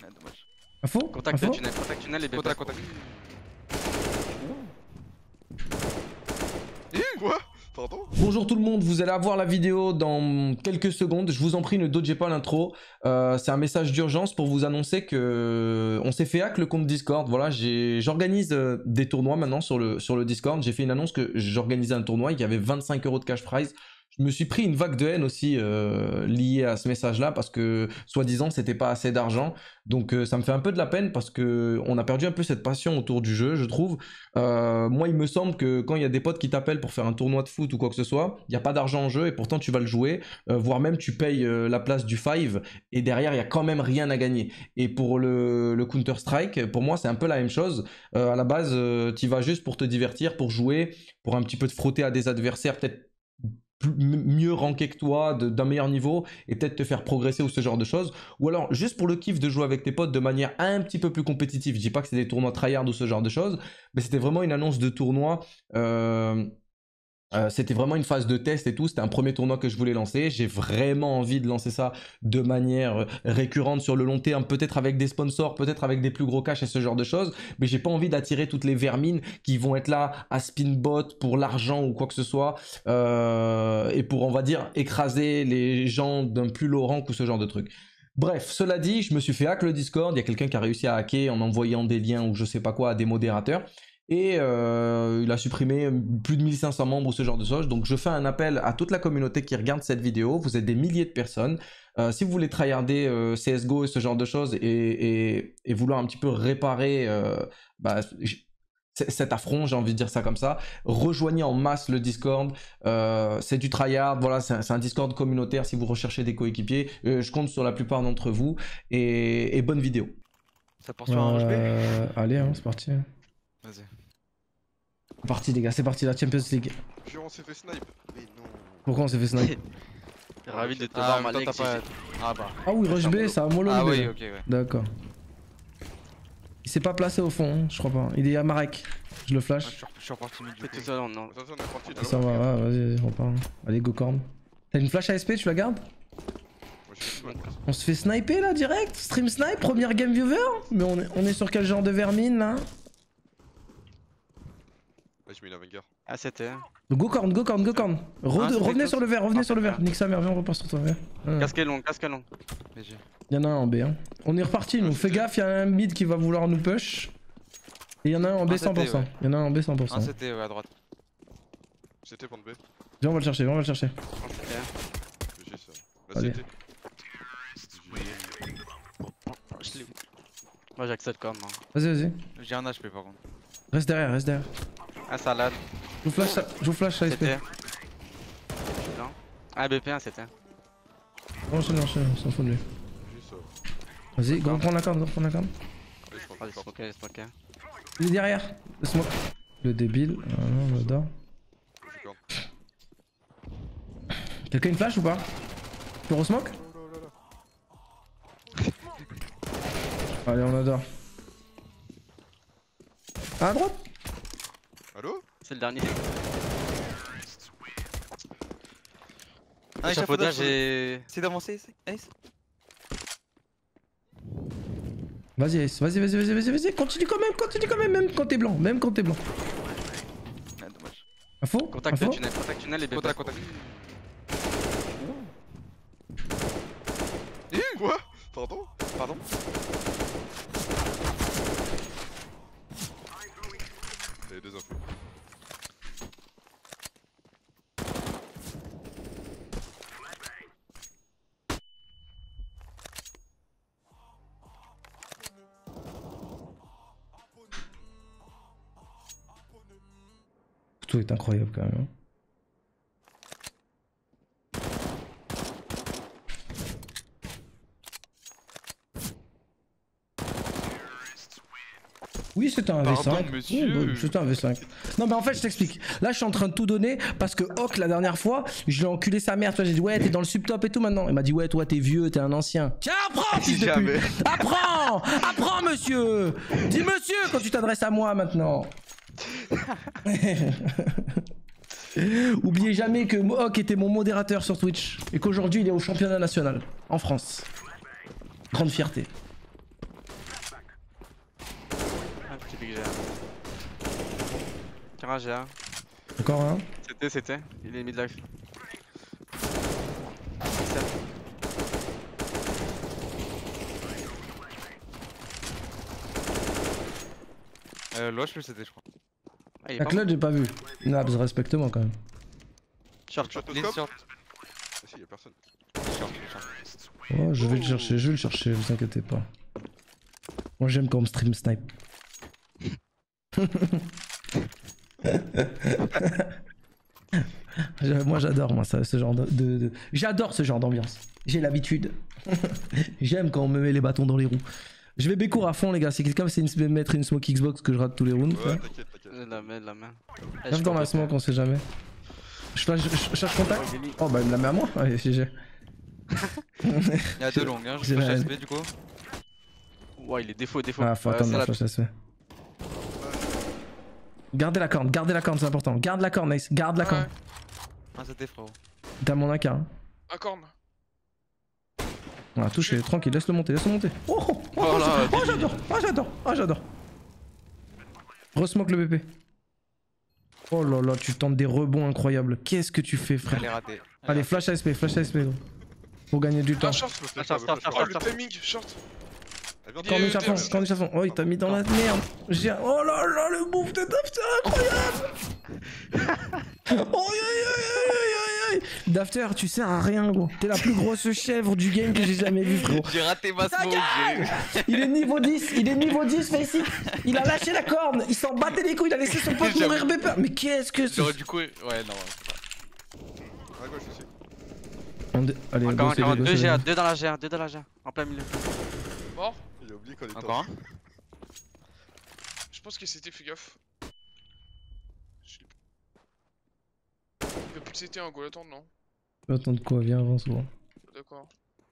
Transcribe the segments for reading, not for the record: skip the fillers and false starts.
Ah, dommage. Info. Contact tunnel et BP. Contact. Quoi? Pardon? Bonjour tout le monde, vous allez avoir la vidéo dans quelques secondes. Je vous en prie, ne dodgez pas l'intro. C'est un message d'urgence pour vous annoncer que on s'est fait hack le compte Discord. Voilà, j'organise des tournois maintenant sur le Discord. J'ai fait une annonce que j'organisais un tournoi et qu'il y avait 25 € de cash prize. Je me suis pris une vague de haine aussi liée à ce message-là parce que soi-disant c'était pas assez d'argent. Donc ça me fait un peu de la peine parce que on a perdu un peu cette passion autour du jeu, je trouve. Moi, il me semble que quand il y a des potes qui t'appellent pour faire un tournoi de foot ou quoi que ce soit, il n'y a pas d'argent en jeu et pourtant tu vas le jouer, voire même tu payes la place du 5 et derrière il y a quand même rien à gagner. Et pour le Counter-Strike, pour moi c'est un peu la même chose. À la base, tu y vas juste pour te divertir, pour jouer, pour un petit peu te frotter à des adversaires peut-être mieux ranké que toi, d'un meilleur niveau, et peut-être te faire progresser ou ce genre de choses, ou alors juste pour le kiff de jouer avec tes potes de manière un petit peu plus compétitive. Je dis pas que c'est des tournois tryhard ou ce genre de choses, mais c'était vraiment une annonce de tournoi. C'était vraiment une phase de test et tout, c'était un premier tournoi que je voulais lancer. J'ai vraiment envie de lancer ça de manière récurrente sur le long terme, peut-être avec des sponsors, peut-être avec des plus gros cash et ce genre de choses, mais j'ai pas envie d'attirer toutes les vermines qui vont être là à spinbot pour l'argent ou quoi que ce soit, et pour, on va dire, écraser les gens d'un plus low rank ou ce genre de truc. Bref, cela dit, je me suis fait hack le Discord, il y a quelqu'un qui a réussi à hacker en envoyant des liens ou je sais pas quoi à des modérateurs. Et il a supprimé plus de 1500 membres ou ce genre de choses. Donc je fais un appel à toute la communauté qui regarde cette vidéo. Vous êtes des milliers de personnes. Si vous voulez tryharder CSGO et ce genre de choses et vouloir un petit peu réparer cet affront, j'ai envie de dire ça comme ça, rejoignez en masse le Discord. C'est du tryhard, voilà, c'est un Discord communautaire si vous recherchez des coéquipiers. Je compte sur la plupart d'entre vous. Et bonne vidéo. Ça poursuit en rush B. Allez, hein, c'est parti. Vas-y. C'est parti les gars, c'est parti la Champions League. Puis on s'est fait snipe. Mais non. Pourquoi on s'est fait snipe? Ravi de te voir, mais toi, Malek. t'as pas- Ah bah. Ah oui, Rush B, ça a mollo. Ah oui, ok, ouais. D'accord. Il s'est pas placé au fond, hein, je crois pas. Il est à Marek. Je le flash. Je suis reparti mid. Fais tout ça, non. Attention, on est parti là. Ça va, vas-y, on repart. Allez, go corn. T'as une flash ASP, tu la gardes? Moi, je suis On se fait sniper là direct? Stream snipe, première game viewer? Mais on est sur quel genre de vermine là? Là, je mets une Avenger. Ah, c'était. Go corn, go corn, go corn. Revenez c'était sur le verre, revenez Ah, sur le verre. super. Nique sa mère, viens, on repart sur ton verre. Casque long, casque long. GG. Il y en a un en B. Hein. On est reparti, nous. Fais gaffe, il y a un mid qui va vouloir nous push. Et il y en a un en B 100%. Il y en a un en B 100%. Ah, c'était ouais, à droite. C'était pour le B. Viens, on va le chercher, viens, on va le chercher. Ah, c'était. GG ça. Là, Allez. c'était. Je l'ai eu. Moi, j'accède quand même. Hein. Vas-y, vas-y. J'ai un HP par contre. Reste derrière, reste derrière. Ah, salade. Je vous flash ASP. C'était. Non. Ah, BP1, c'était. Enchaîne, on s'en fout de lui. GG ça. Vas-y, go prends la corde, go prends la corde. Allez, je prends Vas-y, le force. smoke, smoke. Il est derrière. Le smoke. Le débile. Ah non, on adore. J'ai corne. Quelqu'un une flash ou pas? Tu re-smoke? Oh là là là. Allez, on adore. À droite? Allô? C'est le dernier. Ah, Échafaudage et. C'est d'avancer, Ace. Vas-y, Ace. Vas-y. Continue quand même, même quand t'es blanc. Même quand t'es blanc. Ah, dommage. Info? Contact Info? tunnel et BP. Contact. Quoi? Pardon? T'avais deux infos. Tout est incroyable quand même. Hein. Oui, c'était un V5. Pardon, monsieur. Oui, c'était un V5. Non, mais en fait, je t'explique. Là, je suis en train de tout donner parce que Hawk, la dernière fois, je l'ai enculé sa mère. Tu vois, j'ai dit, ouais, t'es dans le subtop et tout maintenant. Il m'a dit, ouais, toi, t'es vieux, t'es un ancien. Tiens, apprends, fils de Jamais. pute. Apprends, monsieur. Dis monsieur quand tu t'adresses à moi maintenant. Oubliez jamais que Hawk était mon modérateur sur Twitch et qu'aujourd'hui, il est au championnat national en France. Grande fierté. Typique GA. Cara GA. Encore un. C'était. Il est mid-life. Loche, c'était, je crois. Ah, il est La pas clutch, j'ai pas vu. Nabs, respecte-moi quand même. short. Shot Lynn scope. short. Ah si, y'a personne. Short. Oh, je vais le chercher, vous inquiétez pas. Moi j'aime quand on me stream snipe. Moi j'adore ce genre de... J'adore ce genre d'ambiance. J'ai l'habitude. J'aime quand on me met les bâtons dans les roues. Je vais bécour à fond les gars, si quelqu'un essaie de mettre une smoke Xbox que je rate tous les rounds. Ouais, t'inquiète. La main. Reste dans la smoke, on sait jamais. Je cherche contact. Oh bah il me la met à moi. Allez, GG. Il y a 2 longues, hein. Je J'ai flash la haine. SP du coup. Ouais, il est défaut. Ah faut attendre c'est la flash SP. Gardez la corne, c'est important. Garde la corne, Nice, garde la corne. Ah, c'était frérot. T'as mon AK. Hein. Un corne. Voilà, touché, tranquille, laisse-le monter. Oh, Voilà, j'adore. Resmoke le BP. Oh là là, tu tentes des rebonds incroyables. Qu'est-ce que tu fais, frère? Elle est ratée. Allez, flash ASP, gros. Pour gagner du temps. Un short. Oh, le timing, short. Corne chafon. Oh, il t'a mis dans la merde. Oh là là, le bouffe de Dafter, incroyable. Oh, aïe. Dafter, tu sers à rien, gros. T'es la plus grosse chèvre du game que j'ai jamais vu, frérot. J'ai raté ma smoke. Il est niveau 10, Faceit. Il a lâché la corne, il s'en battait les couilles, il a laissé son pote mourir BP. Mais qu'est-ce que c'est? J'aurais du coup. Ouais, non. À gauche aussi. Allez, Encore go, 2 c'est GA, bon. 2 dans la GA, en plein milieu. Mort. Il a oublié qu'on était Encore un. Je pense que c'était, fais gaffe. Il va plus que c'était un goal attendre, non? Attends quoi, viens, avance, gros. D'accord.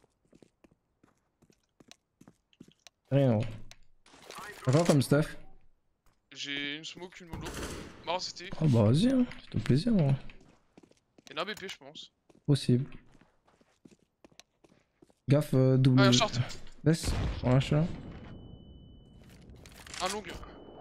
Rien, gros. Encore comme stuff. J'ai une smoke, une mollo. Marre, c'était. Oh bah vas-y, hein. C'est ton plaisir, gros. Il y en a un BP, je pense. Possible. Gaffe, double. Ah, un short. Laisse, on lâche là. Un long.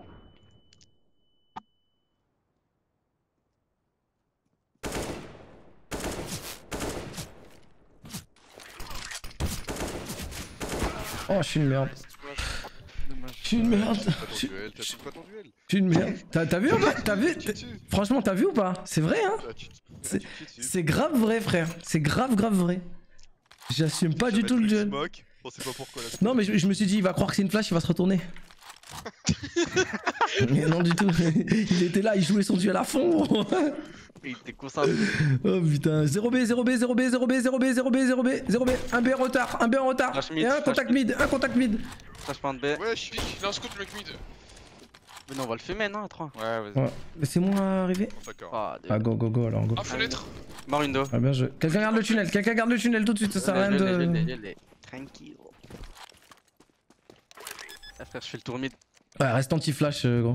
Oh, je suis une merde. Dommage. Je suis une merde. T'as pas ton duel. Je suis une merde. T'as vu ou pas? T'as vu? Tu tues. Franchement, t'as vu ou pas? C'est vrai, hein? C'est grave vrai, frère. C'est grave vrai. J'assume pas du tout le duel. On sait pas pourquoi là. Non, mais je me suis dit, il va croire que c'est une flash, il va se retourner. Mais non, du tout. Il était là, il jouait son duel à fond, gros. Il était concentré. Oh putain, 0B, 0B, 0B, 0B, 0B, 0B, 0B, 0B, 1B en retard, Flash mid, et un flash contact mid, un contact mid. Flash point de B. Ouais, je suis. Il a un scout, le mec mid. Mais non, on va le fumer, non, à 3. Ouais, vas-y. Ouais, laissez-moi arriver. D'accord. Ah, Ah, go, alors, go. Un fenêtre. Mort window. Ah, bien joué. Quelqu'un garde le tunnel tout de suite, ça sert à rien de. Tranquille. Ah, frère, je fais le tour mid. Ouais, reste anti-flash, gros.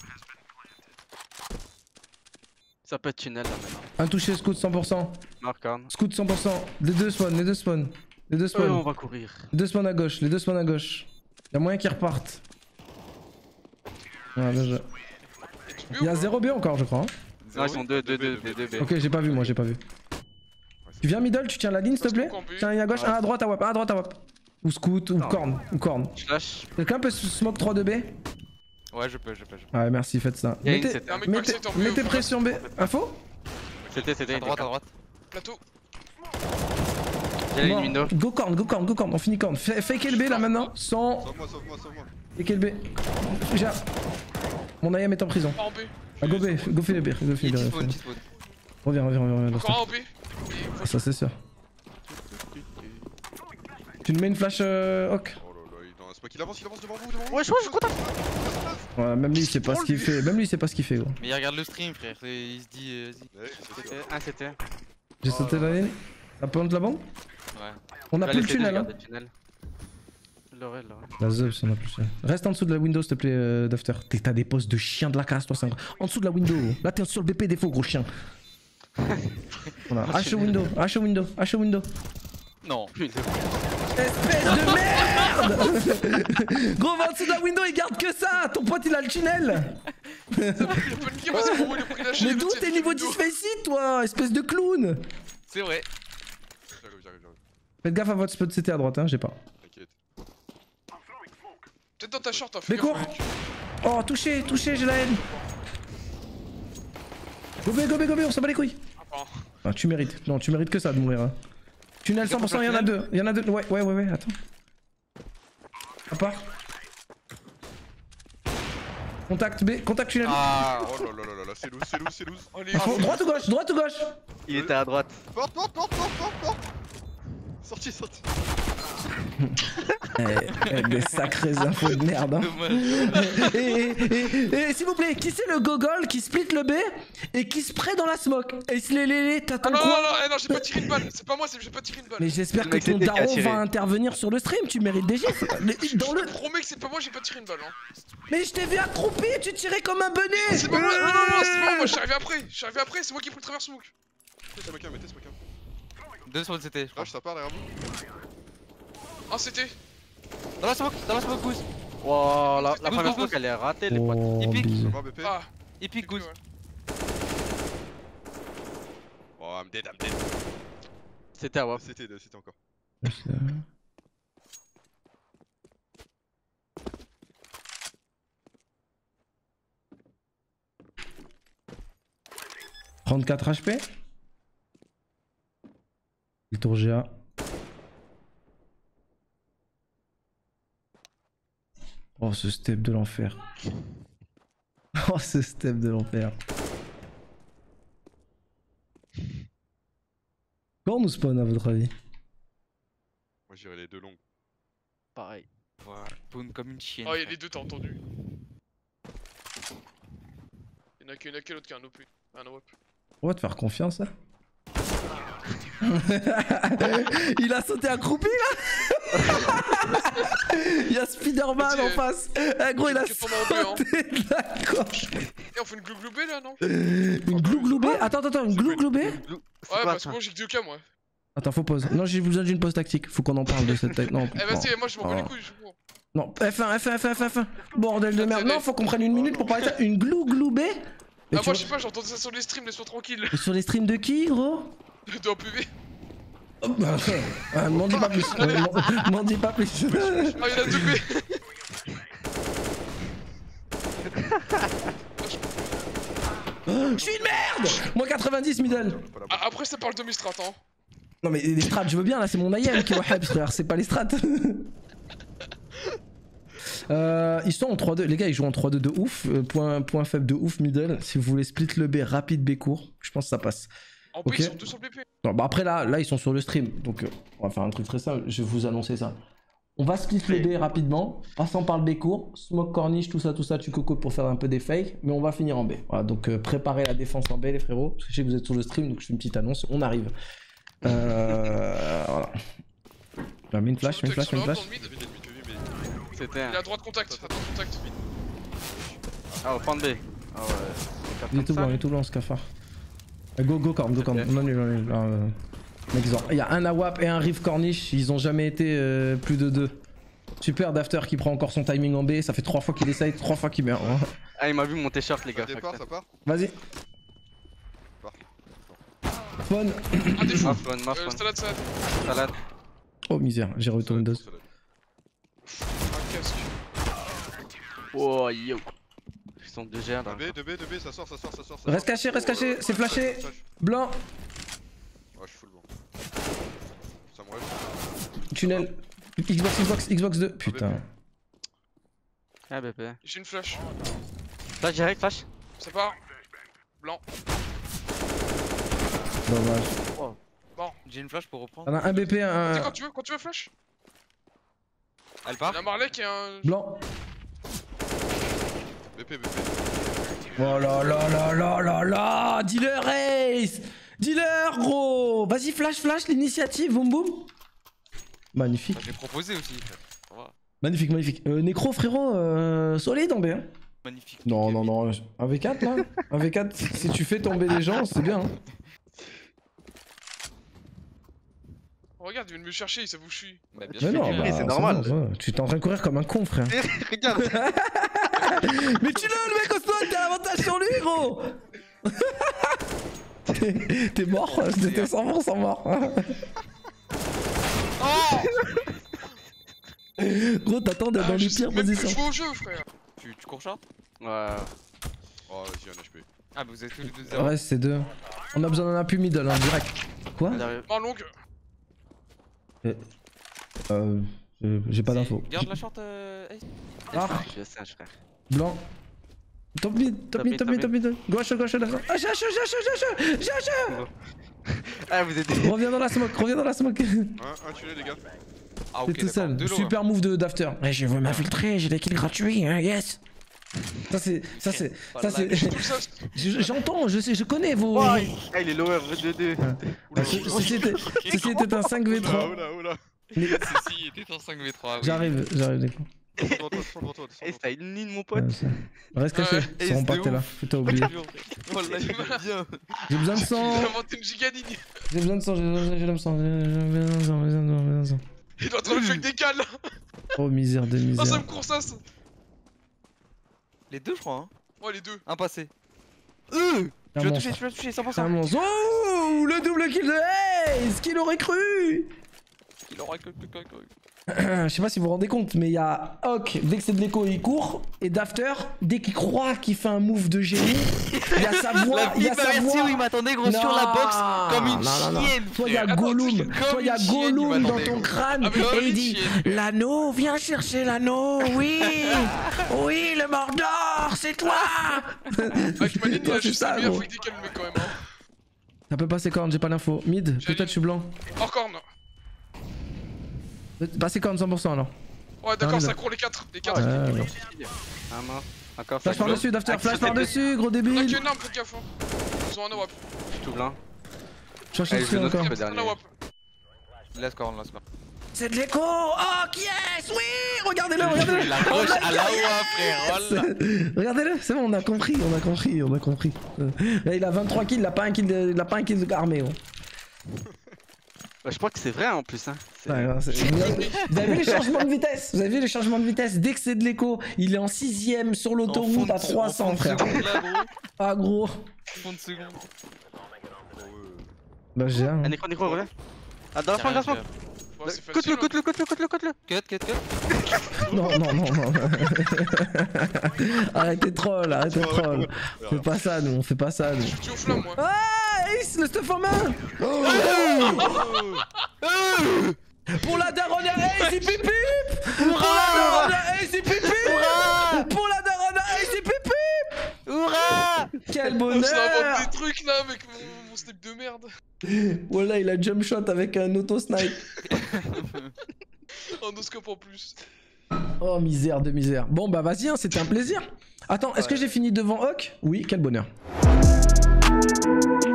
Ça peut être tunnel là maintenant. Un touché, scout 100%. Mort corne. Scout 100%. Les deux spawn. On va courir. Les deux spawns à gauche. Y'a moyen qu'ils repartent. Ouais, bien joué. Y'a 0B encore, je crois. Hein. Non, ils sont 2 B. Ok, j'ai pas vu, moi, j'ai pas vu. Tu viens middle, tu tiens la ligne, s'il te plaît. Tiens la ligne à gauche, un à droite, à wap. Ou scout, ou corne. Je lâche. Quelqu'un peut smoke 3 de B? Ouais, je peux. Ouais, merci, faites ça. Y'a une, Mettez, c'était un mec backside en bleu, mettez faut pression B. Info? C'était. À droite. Plateau. J'ai la ligne Bon, window. go corne, on finit corne. Fake LB là maintenant, sans. Sauve-moi. Fake LB. J'ai. Mon IM est en prison. Pas en B. Ah, go B, go fais les B. Il est spawn. Reviens. Encore un en B. Ah, ça c'est sûr. Tu nous mets une flash Hawk? Oh là là, il avance. Il avance devant vous. Ouais, je contact. Ouais, même lui il sait pas ce qu'il fait. Gros. Mais il regarde le stream, frère. Il se dit, vas-y. Ouais, c'est sûr. Un CT. J'ai sauté la ligne. Ça peut de la bombe? Ouais. On a plus le tunnel, hein. L'aurait. La zeub, on a plus le tunnel. Reste en dessous de la window, s'il te plaît, Dafter. T'as des postes de chien de la casse, toi, c'est en dessous de la window. Là, t'es sur le BP défaut, gros chien. Voilà, H window. Non. Putain. Espèce de merde! merde. Gros, va en dessous de la window, il garde que ça. Ton pote, il a le tunnel. Il a paniqué parce que Momo il a pris la chaîne. Mais d'où t'es niveau 10 ici, toi, espèce de clown? C'est vrai. J'arrive. Faites gaffe à votre spot CT à droite, hein, j'ai pas. T'inquiète. Peut-être dans ta short, hein, fais Bécourt. gaffe. Oh, touché, j'ai la haine. Gobé, on s'en bat les couilles. Ah, tu mérites. Non, tu mérites que ça de mourir. Hein. Tunnel 100%, il y en a deux. Ouais, attends. À part. Contact B, contact tunnel. Ah. Oh là, c'est loose. Oh, les Droite ou gauche? Il était à droite. Porte. Sorti. Des sacrées infos de merde. Hein. Dommage. Et s'il vous plaît, qui c'est le gogol qui split le B et qui spray dans la smoke? Et t'attends non, quoi? non, j'ai pas tiré une balle. C'est pas moi, j'ai pas tiré une balle. Mais j'espère Le que mec, ton c'était qui a daron tiré. va intervenir sur le stream, tu mérites des gifs. Dans le... Je te promets que c'est pas moi, j'ai pas tiré une balle. Hein. Mais je t'ai vu accroupi, tu tirais comme un benet. C'est pas moi, non, c'est pas moi, je suis arrivé après, c'est moi qui ai pris le travers smoke. Mettez smoke 1. Deux sur le CT, je crois. Flash, ça part derrière vous. Ah, c'était. Dans la smoke, Goose. Wow, la Goose, première Goose, fois qu'elle est ratée, les potes. Oh, Il pique. bise. Ça va BP. Ah, Il pique Goose. ouais. Oh, I'm dead. C'était à WAP. C'était encore. « 34 HP. Le tour GA. Oh, ce step de l'enfer. Oh, ce step de l'enfer. Quand on nous spawn à votre avis? Moi j'irai les deux longues. Pareil. Voilà, spawn comme une chienne. Ah, y'a les deux, t'as entendu. Y'en a qu'un l'autre qui a un OP. Un OP. On va te faire confiance là. Il a sauté accroupi là. Il y a Spider-Man en face. Eh gros, il a sauté de la coche. Et on fait une gloubloubée là, non? Une gloubloubée. Attends, une gloubloubée. Ouais, parce que moi j'ai que 2K moi. Attends, faut pause. Non, j'ai besoin d'une pause tactique. Faut qu'on en parle de cette tactique. Non, Eh, vas-y, moi je m'en bats les couilles, je suis pour. non, F1. Bordel de merde. Non, faut qu'on prenne une minute pour parler de ça. Une gloubloubée. Ah, moi je sais pas, j'ai entendu ça sur les streams, laisse-moi tranquille. Sur les streams de qui, gros? De OPV. M'en dis pas plus. M'en dis pas plus. Ah, y'en a 2B. Je suis une merde. Moi 90 middle. Ah, après ça parle de mes strats, hein. Non mais les strats je veux bien là, c'est mon IM qui est wahab frère, c'est pas les strats. Ils sont en 3-2, les gars ils jouent en 3-2 de ouf, point faible de ouf middle. Si vous voulez split le B rapide B court, je pense que ça passe. En plus, Ok. ils sont tous sur le BP. Non, bah après là ils sont sur le stream, donc on va faire un truc très simple, je vais vous annoncer ça. On va split le B rapidement, passant par le B court, smoke corniche, tout ça, tu coco pour faire un peu des fakes, mais on va finir en B. Voilà, donc préparez la défense en B les frérots, parce que je sais que vous êtes sur le stream, donc je fais une petite annonce, on arrive. Voilà. Mets une flash. C'était Il un. est à droite contact, Ah, au point de B. Ah ouais. Il est tout blanc ce cafard. Go corn. Non, mec, il y a un AWAP et un Riff Corniche, ils ont jamais été plus de 2. Super d'After qui prend encore son timing en B, ça fait 3 fois qu'il essaye, 3 fois qu'il meurt. Hein. Ah, il m'a vu monter short, les Ça gars. départ, ça part. Vas-y. Fun. Ah, des Ma fous. phone. Salade. Salade. Oh misère, j'ai retourné une dose. Un casque. Oh, yo. Ils sont 2 GR là. 2B, ça sort. Reste caché, c'est flashé. Blanc. Ouais, je suis full blanc. Ça me rêve. Tunnel. Xbox 2. Putain. Ah, BP. J'ai une flash. Flash direct, flash. Ça part. Blanc. Dommage. J'ai une flash pour reprendre. On a un BP, Tu sais, un. quand tu veux flash. Elle Il part. y a un Marley qui est un. Blanc. BP. Oh là. Dealer Ace. Dealer gros. Vas-y flash l'initiative, boum boum. Magnifique. J'ai proposé aussi. Ça va. Magnifique. Nécro frérot, solide en B. Hein. Magnifique. Non. Un V4 là. Un V4, si tu fais tomber les gens, c'est bien. Hein. Regarde, il vient de me chercher, il sait où je suis. Bah, bien Mais sûr. non, mais bah, c'est normal. bon, ouais. Tu t'es en train de courir comme un con, frère. Regarde. Mais tu l'as, le mec au spawn, t'as l'avantage sur lui, gros. T'es mort, t'étais 100% mort. Gros, t'attends d'être dans les je sais pires même plus positions. jouer au jeu, frère. Tu cours short? Ouais. Oh, vas-y, un HP. Ah, bah vous êtes tous les deux 0. Ouais, c'est deux. On a besoin d'un appui middle, hein, direct. Quoi? Derrière. En longue. J'ai pas d'infos. Garde la short, Ace. Ah, Je sais, frère. blanc. Top mid, top mid, top mid, top mid. Gauche, gauche, là. Ah, j'ai Ah, vous êtes. Reviens dans la smoke, reviens dans la smoke. Un tué, les gars. Ah, T'es ok, tout d'accord. seul. De l'eau, Super move d'after. Ouais, je veux m'infiltrer, j'ai des kills gratuits, hein, yes. Ça c'est. Tout ça, J'entends, je sais, je connais vos. Ah, il est lower, 2-2. Ceci était un 5v3. Oula, oula. Ceci était en 5v3. Oui. J'arrive, les gars. Devant toi, devant toi. Eh, t'as une ligne, mon pote. Reste caché, Ouais. ils seront pas que t'es là. T'as oublié. Voilà, il est bien. J'ai besoin de il sang, a inventé une giganigne. j'ai besoin de sang, j'ai besoin de sang, j'ai besoin de sang. Il est en train de faire des cales. Oh misère de Ah, ça misère. me court ça. Les deux, je crois. Hein. Ouais, les deux. Un passé. Un Tu vas monstre. toucher, 100%. C'est un monstre. Oh, le double kill de Ace, qui l'aurait cru? Il aura que. Je sais pas si vous vous rendez compte, mais il y a Hawk, dès que c'est de l'écho, il court. Et d'After, dès qu'il croit qu'il fait un move de génie, il y a sa voix. Il y a sa voix. il m'attendait gros sur la box comme une chienne. Toi, il y a frère. Gollum. Comme Toi, il y a une chienne, il Gollum dans m'attendait, ton gros. crâne. Ah, mais comme Et il une dit chienne. l'anneau, viens chercher l'anneau. Oui. Oui, le Mordor, c'est toi. Avec ma ligne, il Toi, a c'est juste ça, un meilleur, gros. faut qu'il calme quand même. Hein. Ça peut passer corne, j'ai pas l'info. Mid, peut-être je suis blanc. Encore non. Passer corne 100% alors. Ouais, d'accord, Ah, ça mais- court les 4. Les Ouais, 4. ouais. Un mort. Encore Flash par-dessus, d'After, flash par-dessus, gros On a débile. qu'une arme, faites gaffe. Hein. Ils ont un AWP. Je suis tout blanc. Cherche Allez, dessus je note encore. le Un dernier. AWP. Laisse corne, laisse corne. C'est de l'écho. Oh, yes, oui. Regardez-le, regardez-le. La roche à la oua, frère. Voilà. Regardez-le, c'est bon, on a compris. Là, il a 23 kills, il a pas un kill de armé. Gros. Bah, je crois que c'est vrai en plus. Hein. Ouais, ouais, vous avez vu les changements de vitesse? Vous avez vu les changements de vitesse? Dès que c'est de l'écho, il est en 6ème sur l'autoroute à 300, frère. Ah, gros. Fond de seconde. Bah, j'ai un. Un écran, reviens. Ah, dans la smoke, dans la smoke. Bon, c'est Cote-le, facile. cote-le, cote-le, cote-le. Cut. Non. Arrêtez troll. On fait pas ça, nous. Je suis au flamme, moi. Ah, Ace, le stuff en main. Pour la daronne à Ace, il pipip. Pour la daronne à Ace, il pipip. Pour la daronne à Ace, il pipip. Hurrah! Quel On bonheur. s'invente des trucs là avec mon slip de merde. Voilà, il a jump shot avec un auto snipe. Un noscope en plus. Oh, misère de misère. Bon, bah vas-y, hein, c'était un plaisir. Attends, est-ce que j'ai fini devant Hawk? Oui, quel bonheur.